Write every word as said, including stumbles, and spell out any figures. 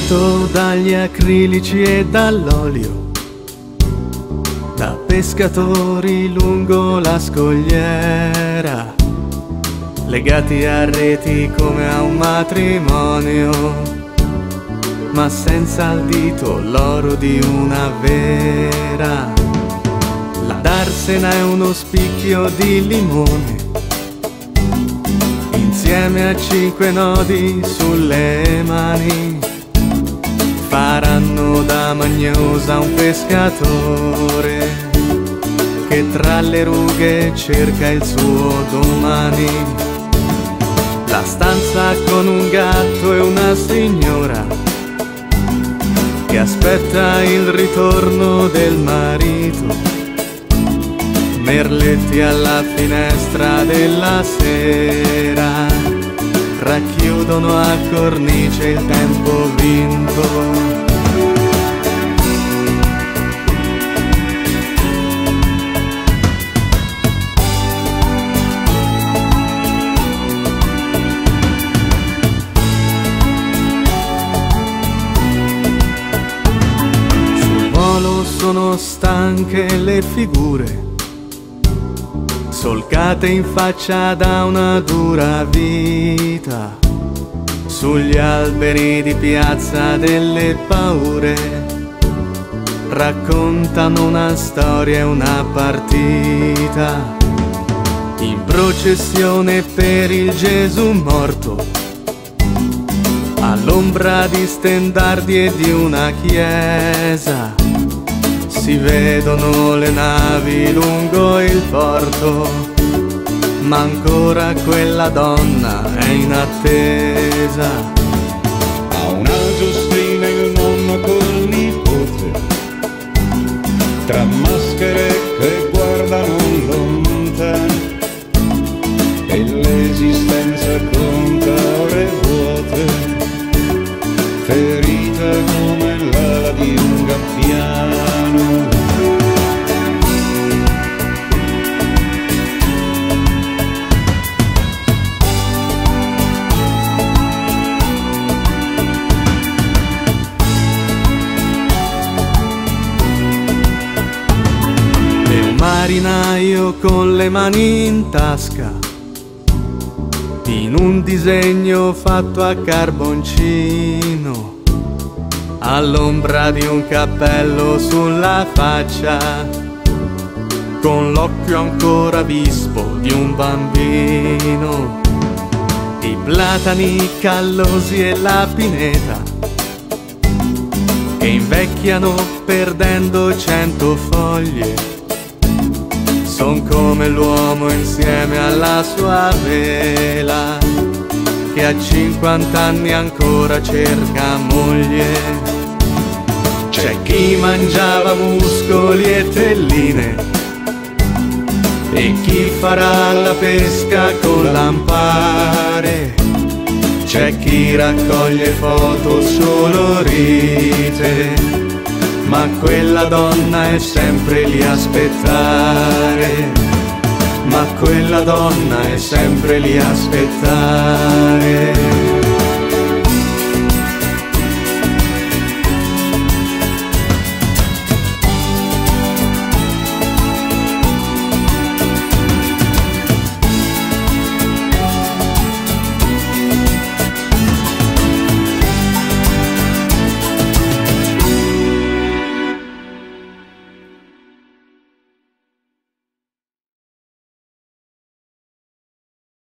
Protetto dagli acrilici e dall'olio, da pescatori lungo la scogliera, legati a reti come a un matrimonio, ma senza al dito l'oro di una vera. La darsena è uno spicchio di limone, insieme a cinque nodi sulle mani, faranno da magnosa un pescatore che tra le rughe cerca il suo domani. La stanza con un gatto e una signora che aspetta il ritorno del marito, merletti alla finestra della sera racchiudono a cornice il tempo vinto. Sul molo sono stanche le figure, solcate in faccia da una dura vita, sugli alberi di piazza delle paure, raccontano una storia e una partita, in processione per il Gesù morto, all'ombra di stendardi e di una chiesa. Si vedono le navi lungo il porto, ma ancora quella donna è in attesa. Ha una giostina il nonno col nipote, tra maschere che guardano lontano, e l'esistenza conta ore vuote, ferita come l'ala di un gabbiano. Marinaio con le mani in tasca, in un disegno fatto a carboncino, all'ombra di un cappello sulla faccia, con l'occhio ancora vispo di un bambino. I platani callosi e la pineta che invecchiano perdendo cento foglie, son come l'uomo insieme alla sua vela, che a cinquanta anni ancora cerca moglie. C'è chi mangiava muscoli e telline, e chi farà la pesca con lampare. C'è chi raccoglie foto solo rite, ma quella donna è sempre lì a aspettare, ma quella donna è sempre lì a aspettare.